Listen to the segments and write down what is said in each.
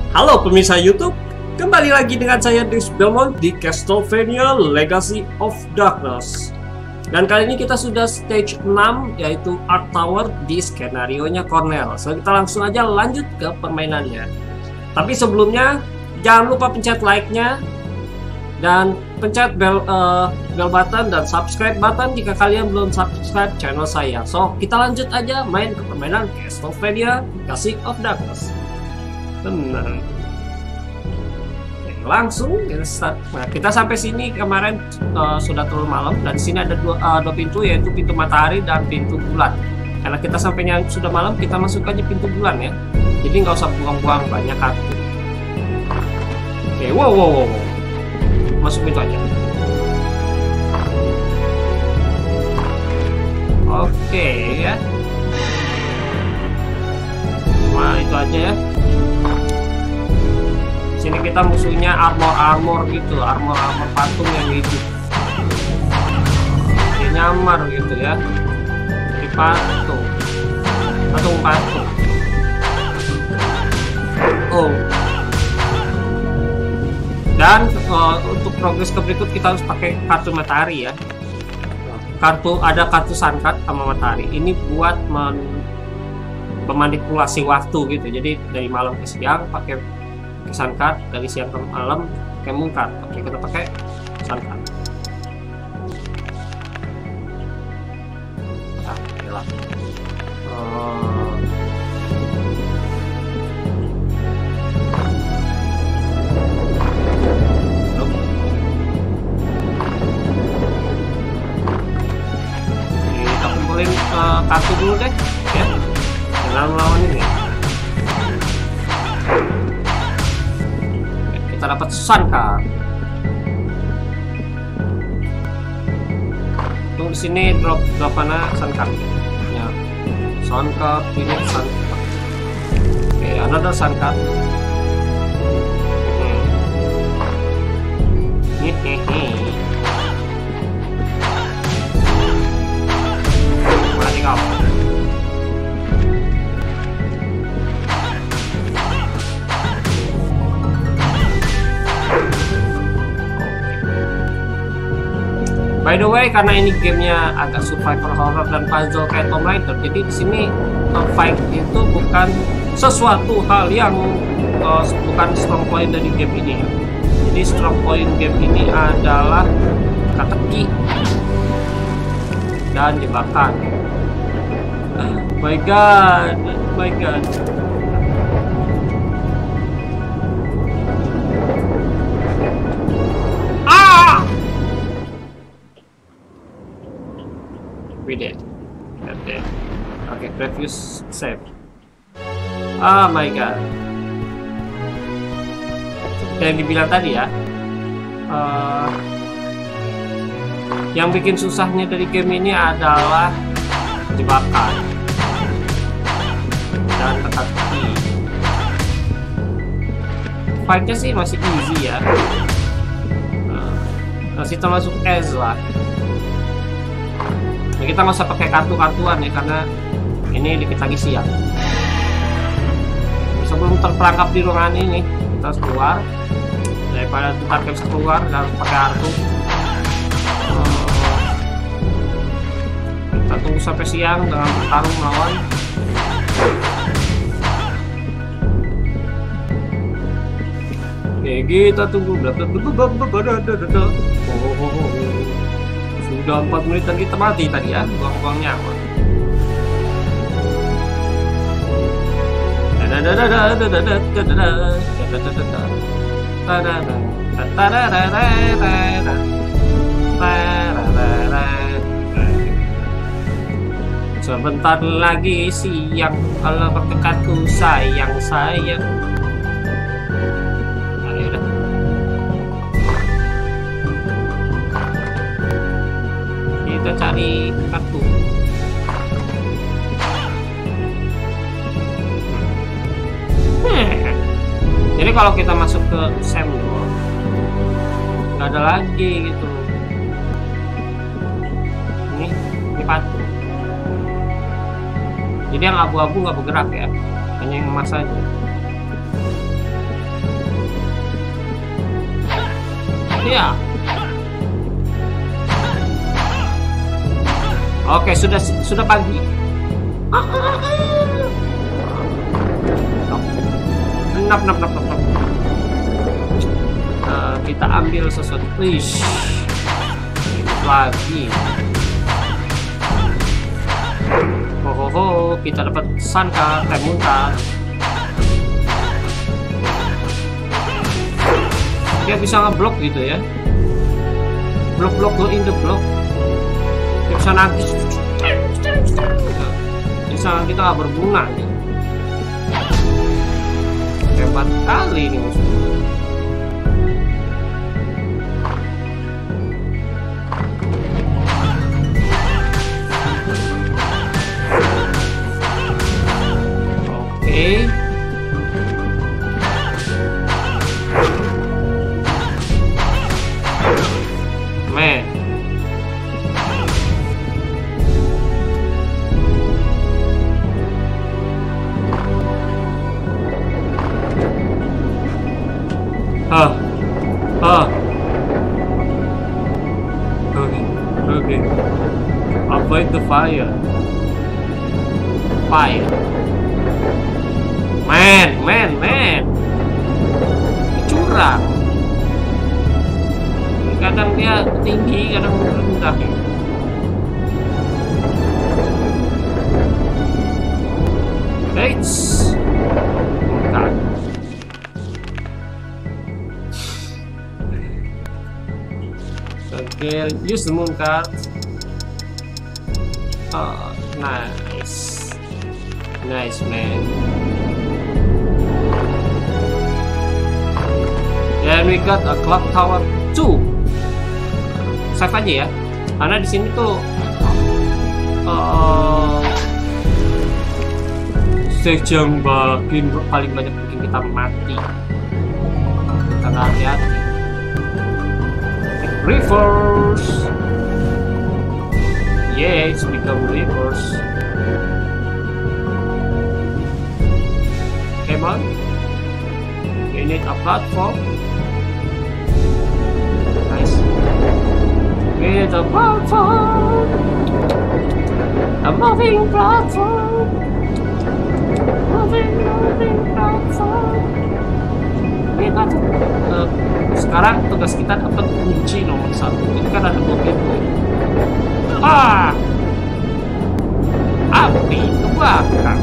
Halo pemirsa YouTube, kembali lagi dengan saya Dries Belmont di Castlevania Legacy of Darkness. Dan kali ini kita sudah stage 6, yaitu Ark Tower di skenarionya Cornell. So kita langsung aja lanjut ke permainannya. Tapi sebelumnya jangan lupa pencet like-nya dan pencet bell button dan subscribe button jika kalian belum subscribe channel saya. So kita lanjut aja main ke permainan Castlevania Legacy of Darkness. Tenang. Langsung kita start. Nah, kita sampai sini kemarin sudah turun malam, dan di sini ada dua pintu, yaitu pintu matahari dan pintu bulan. Karena kita sampainya sudah malam, kita masuk aja pintu bulan ya. Jadi nggak usah buang-buang banyak kartu. Oke, wow. Masuk pintu aja. Oke ya. Nah, itu aja ya. Sini kita musuhnya armor gitu, armor patung yang hidup. Dia nyamar gitu ya. Jadi patung. Oh. Dan untuk progres ke berikut kita harus pakai kartu matahari ya. Ada kartu suncut sama matahari. Ini buat memanipulasi waktu gitu. Jadi dari malam ke siang pakai suncut, dari siang ke malam pakai mungkat. Oke, kita pakai suncut. Ya, okelah. Kita kumpulin kartu dulu deh ya, dengan melawan ini. Kita dapat suncut. Tunggu di sini drop mana suncut. Ya. Suncut ini suncut. Oke, another suncut. Mati kau. By the way, karena ini gamenya agak survivor horror dan puzzle kayak Tomb Raider, jadi di sini fight itu bukan sesuatu hal yang bukan strong point dari game ini. Jadi strong point game ini adalah teka-teki dan jebakan. My God. We did. Okay, previous save. Oh my God. Yang dibilang tadi ya, yang bikin susahnya dari game ini adalah jebakan dan teka-teki. Fightnya sih masih easy ya, masih termasuk S lah. Nah, kita nggak usah pakai kartu-kartuan ya, karena ini dikit lagi siang. Sebelum terperangkap di ruangan ini, kita harus keluar. Daripada kita bisa keluar, kita harus pakai kartu. Kita tunggu sampai siang dengan bertarung melawan. Oke, kita tunggu. Sudah 4 menit dan kita mati tadi ya, buang-buang nyawa. Sebentar lagi siang, kalau berdekatku sayang. Kita cari kartu. Jadi kalau kita masuk ke Sam Door, nggak ada lagi gitu. Ini patung. Jadi yang abu-abu nggak bergerak ya, hanya yang emas saja. Iya. Oke, sudah pagi. Nap. Kita ambil sesuatu. Ish. Lagi. Kita dapat sangka muntah. Dia bisa ngeblok gitu ya. Blok go in the block. Dia bisa nangis. Bisa kita nggak berbunga gitu. Hebat kali ini musuh. Oke. Man. Okay. Avoid the fire. Man. Curang. Kadang dia tinggi, kadang rendah. Eits. Bukan. Okay, use the moon card. Oh, nice, man. Then we got a clock tower 2. Save aja ya, karena di sini tuh stage yang paling banyak bikin kita mati. Kita nggak hati-hati. Reverse. Yeah, it's become reverse. Come on. We need a platform. Nice. We need a platform. A moving platform. Moving platform. We got sekarang tugas kita dapat kunci nomor 1. Ini kan ada 2 pintu. Api kebakar.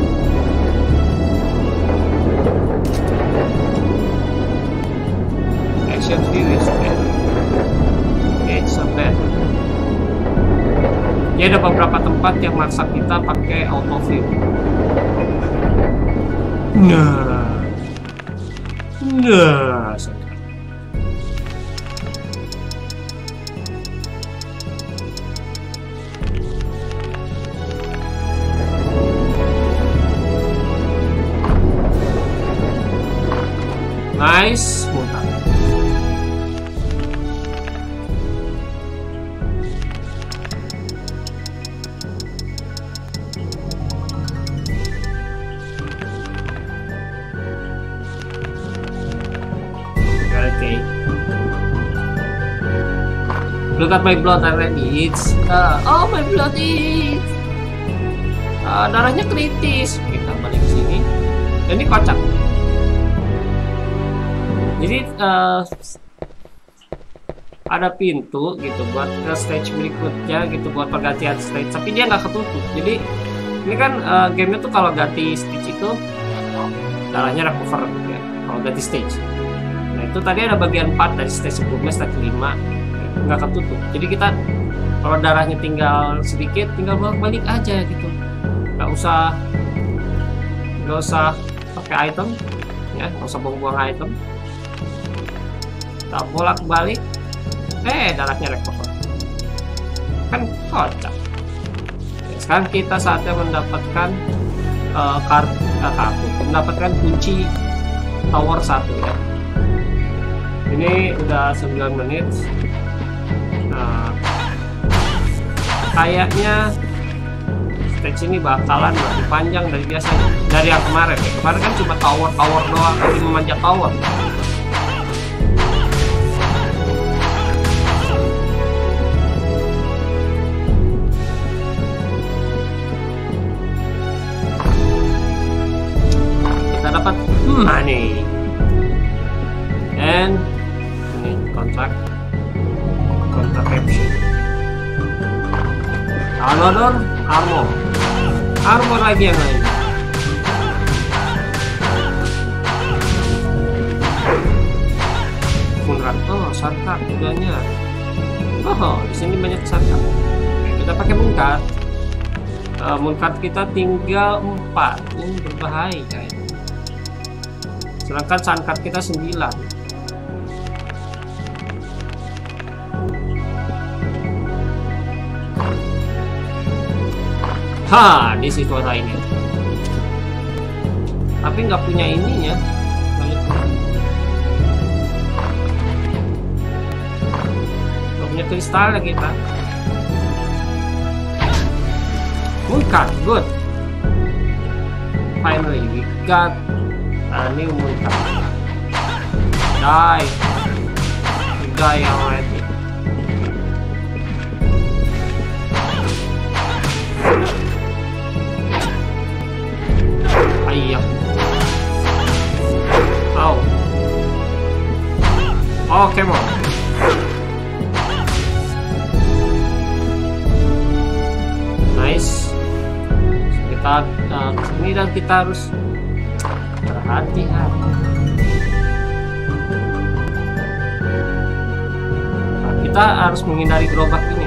Action view is bad. It's a bad. Ya, ada beberapa tempat yang maksa kita pakai auto view. Nah. Nice, muntah. Okay. Look at my blood already. It's oh, my blood is darahnya kritis. Kita balik ke sini. Ini kocak. Jadi ada pintu gitu buat ke stage berikutnya gitu, buat pergantian stage, tapi dia nggak ketutup. Jadi ini kan gamenya tuh kalau ganti stage itu darahnya recover gitu ya, kalau ganti stage. Nah itu tadi ada bagian 4 dari stage sebelumnya, stage 5 nggak ketutup. Jadi kita kalau darahnya tinggal sedikit, tinggal balik aja gitu, nggak usah pakai item ya, nggak usah buang-buang item. Kita bolak-balik, darahnya recover, kan kocak. Sekarang kita saatnya mendapatkan mendapatkan kunci tower 1 ya. Ini udah 9 menit. Nah, kayaknya stage ini bakalan lebih panjang dari biasanya, dari yang kemarin ya. Kemarin kan cuma tower doang, tapi memanjat tower. money. And ini contract caption. Another armor lagi yang lain. Funrat, oh sarkar kudanya. Oh, di sini banyak sarkar. Kita pakai Mooncard. Mooncard kita tinggal 4. Ini berbahaya kayaknya. Sedangkan Suncard kita 9. Ha, di situ ada ini. Tapi nggak punya ininya. Nggak punya kristal lagi kita. Mooncard, good. Finally, we got a new Mooncard. Die already. Iya. Ow. Oh, come on. Nice. Kita sini dan kita harus berhati-hati. Nah, kita harus menghindari gerobak ini.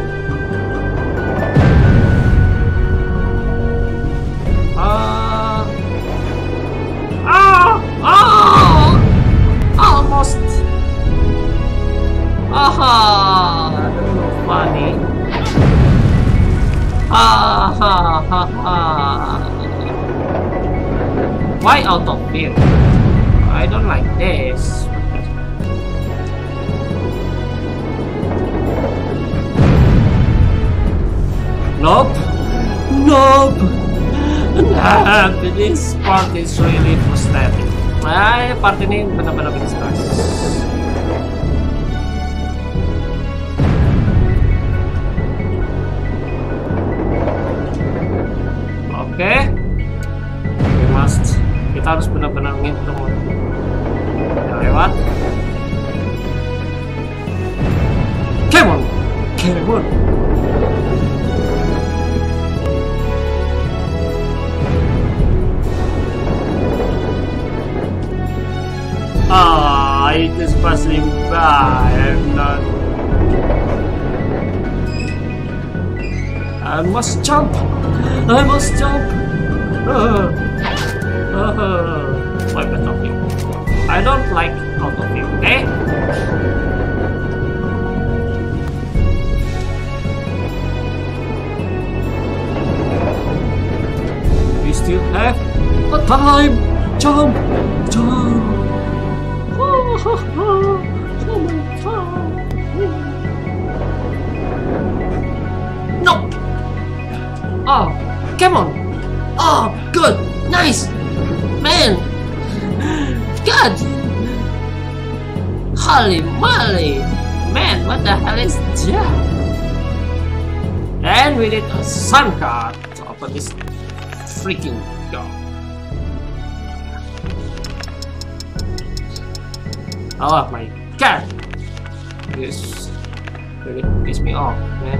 Almost. Funny. Why out of here? I don't like this. Nope. This part is really frustrating. Part ini benar-benar bikin stres. Oke. Kita harus benar-benar ngitung. Udah lewat. Come on. It is passing by. I must jump. Wipe it off you. I don't like out of you, okay? We still have a time. Jump. No. Oh, come on. Oh, good. Nice. Man. God. Holy moly. Man, what the hell is that? And we did a Suncard to open this freaking door. Oh my god! This really pissed me off, man.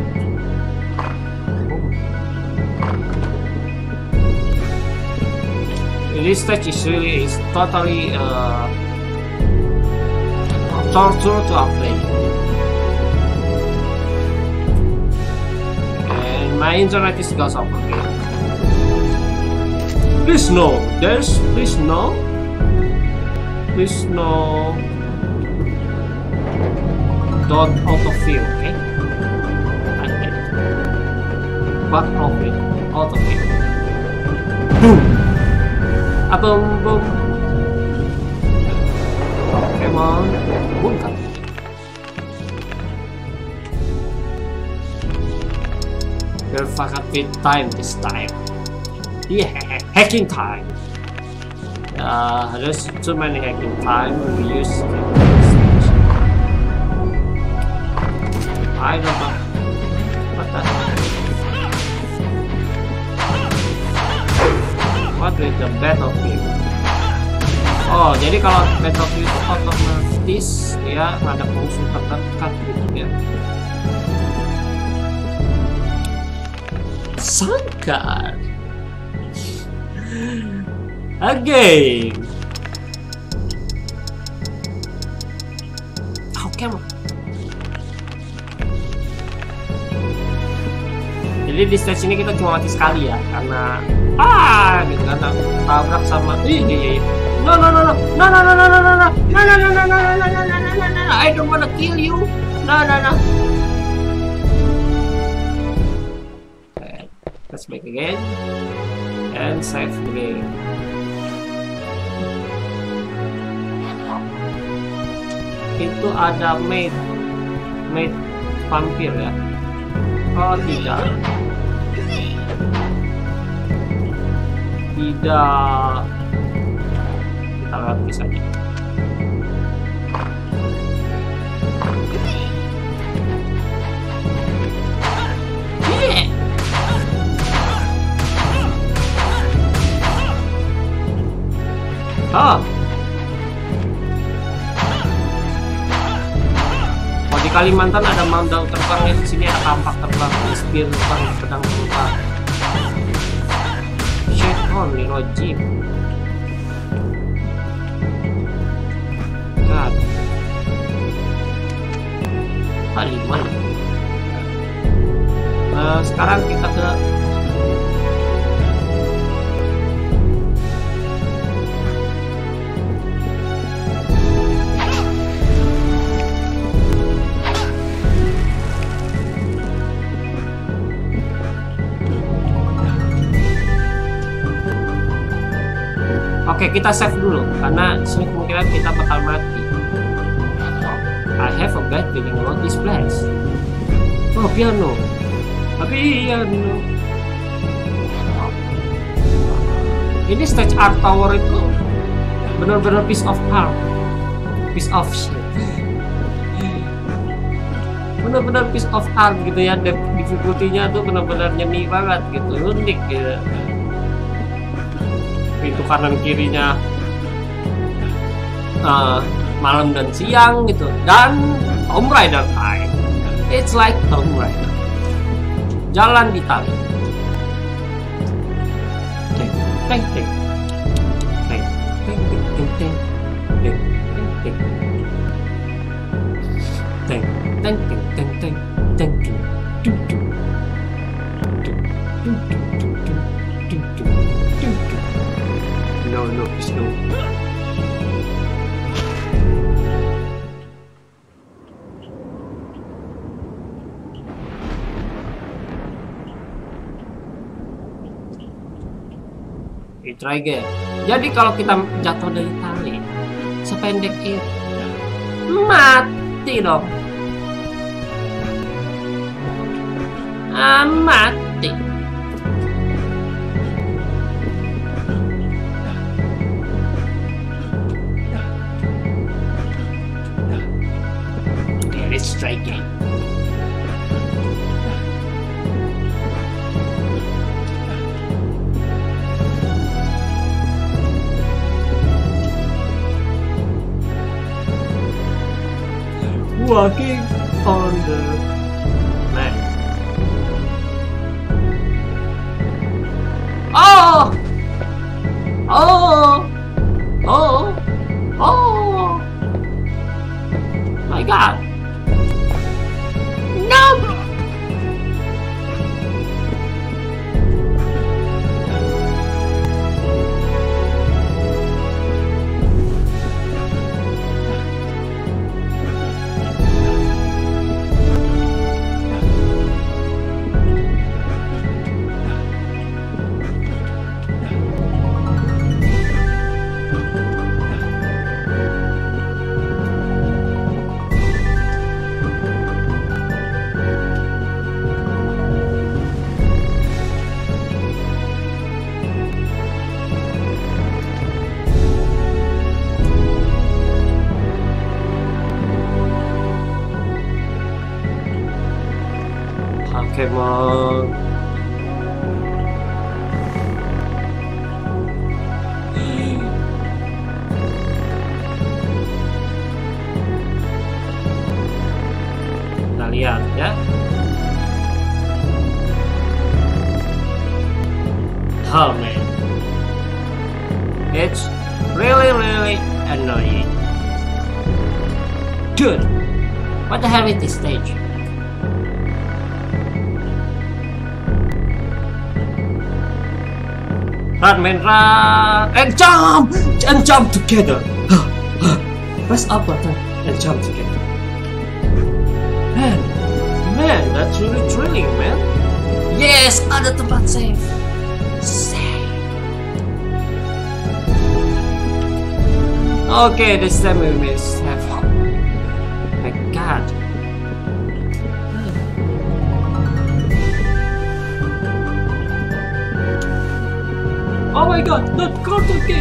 This stage is totally torture to play. And my internet is goes off again. Please no, please no. Don't autofill, okay? I hate it. Back off it. Autofill. Boom! A boom boom. Oh, come on. Mooncard. Perfect fit time this time. Yeah, hacking time. There's too many hacking time we use. I don't know. What the hell? What with the battlefield? Oh, jadi kalau Battlefield itu otomatis ya ada musuh terdekat gitu ya. Sangkar. Again. Oke. Jadi di stage ini kita cuma mati sekali ya, karena gitu kan tabrak sama iya. No, I don't wanna kill you. No. Okay. Let's back again and save the game. Itu ada maid vampir ya. Oh tidak. Kita lewati saja. Oh, di Kalimantan ada mandau terbang ya, di sini ada kampak terbang, spear terbang, pedang terbang. Nih Rojim. God. Haliman. Sekarang kita ke Oke, kita save dulu karena sini kemungkinan kita bakal mati. I have a bad feeling about this place. Oh, piano. Ini stage art tower itu benar-benar piece of art, piece of shit. Benar-benar piece of art gitu ya. Difficulty-nya tuh benar-benar nyeni banget gitu, unik gitu. Pintu kanan kirinya malam dan siang gitu, dan Tomb Raider time. It's like Tomb Raider. Jalan di tali. No, please no. Try again. Jadi kalau kita jatuh dari tali sependek itu, mati dong. Mati. Okay, let's try again. Walking on the land. Oh! My God! No! Come on. Oh man, it's really annoying. Dude, what the hell with this stage? Run man, run and jump together. Press up button and jump together. Man, that's really thrilling, man. Yes, ada tempat save. Okay, this time we will save. My God. Oh my God, not Cartoon Kid.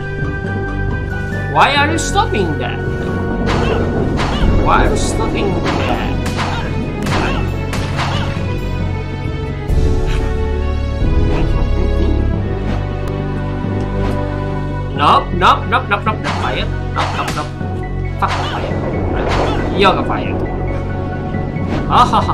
Why are you stopping that? Why are you stopping that? Nope, fire. Nope. Fuck the fire. You're the fire. Haha.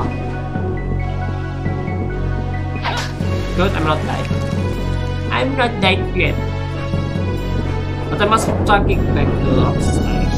Good, I'm not dead. I'm not dead yet. But I must take back to upstairs.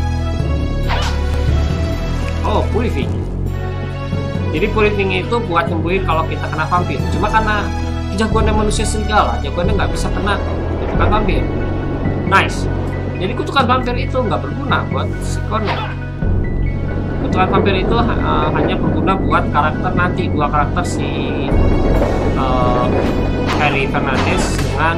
Oh, purifying. Jadi purifying itu buat nyembuhin kalau kita kena vampir. Cuma karena jagoannya manusia serigala, jagoannya nggak bisa kena kutukan vampir. Nice. Jadi kutukan vampir itu nggak berguna buat si Cornel. Kutukan vampir itu hanya berguna buat karakter nanti, dua karakter si Harry Fernandez dengan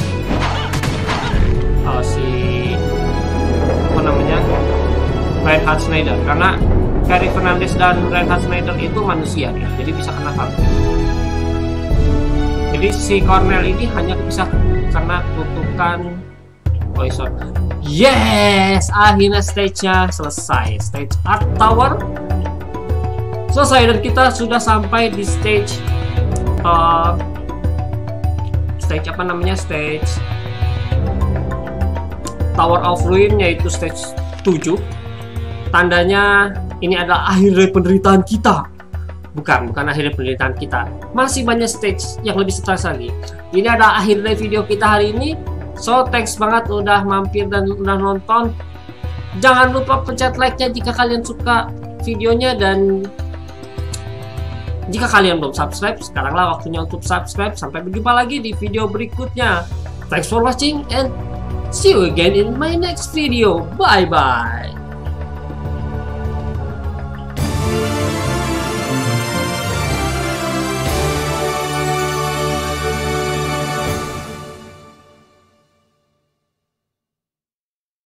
si apa namanya Reinhard Schneider, karena Harry Fernandez dan Reinhard Schneider itu manusia ya, jadi bisa kena vampir. Jadi si Cornel ini hanya bisa kena kutukan poison. Yes, akhirnya stage-nya selesai. Stage Art Tower selesai dan kita sudah sampai di stage apa namanya, stage Tower of Ruin, yaitu stage 7. Tandanya ini adalah akhir dari penderitaan kita. Bukan akhir dari penderitaan kita. Masih banyak stage yang lebih stres lagi. Ini adalah akhir dari video kita hari ini. So, thanks banget udah mampir dan udah nonton. Jangan lupa pencet like-nya jika kalian suka videonya, dan jika kalian belum subscribe, sekaranglah waktunya untuk subscribe. Sampai berjumpa lagi di video berikutnya. Thanks for watching and see you again in my next video. Bye bye.